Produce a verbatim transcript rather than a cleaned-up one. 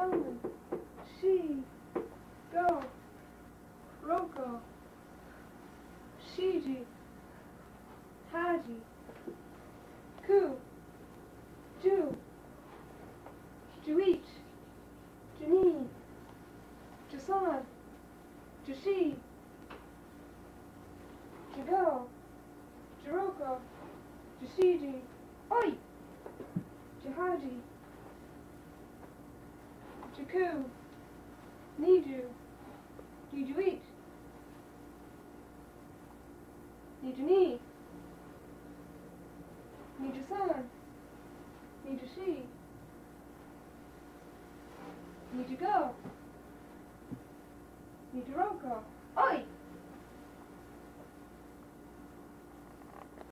summon, she, go, roko, shiji, haji, ku, ju, juichi, juni, jusan, jushi, jugo, juroko, jushiji, oi, juhaji, juku, niju, nijuichi, nijuni, nijusan, nijushi, nijugo, nijuroko,